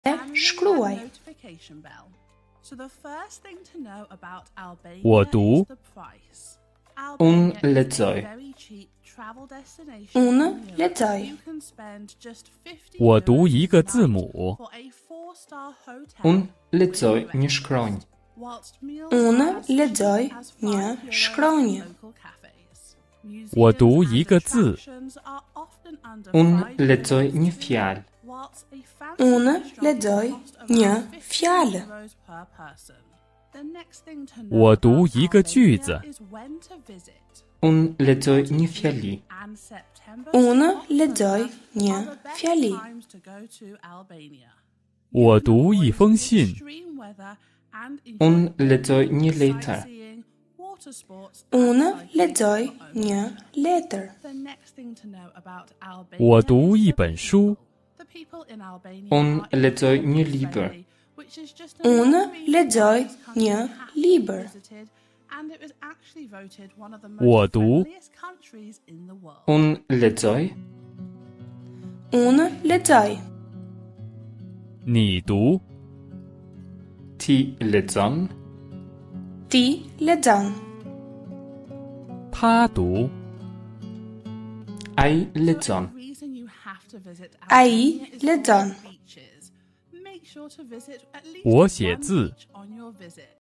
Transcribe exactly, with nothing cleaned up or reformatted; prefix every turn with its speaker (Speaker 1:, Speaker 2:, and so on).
Speaker 1: shkruaj.
Speaker 2: 我读
Speaker 3: Unë lexoj.
Speaker 1: Unë lexoj.
Speaker 2: 我读一个字母
Speaker 3: Unë lexoj një shkronjë.
Speaker 1: Unë lexoj një shkronjë.
Speaker 2: 我读一个字
Speaker 3: Unë lexoj një fjalë.
Speaker 1: Unë lexoj një fjalë.
Speaker 2: 我读一个句子
Speaker 3: Unë lexoj një fjali.
Speaker 1: Unë lexoj një fjali.
Speaker 2: 我读一封信
Speaker 3: Unë lexoj një letër.
Speaker 1: Unë lexoj një letër.
Speaker 2: 我读一本书
Speaker 3: Unë lexoj një libër.
Speaker 1: Unë lexoj një libër.
Speaker 2: 我读
Speaker 3: Unë lexoj.
Speaker 1: Unë lexoj.
Speaker 2: 你读
Speaker 3: Ti lexon.
Speaker 1: Ti lexon.
Speaker 2: 他读
Speaker 3: Ai lexon.
Speaker 1: Ai lexon.
Speaker 2: 我写字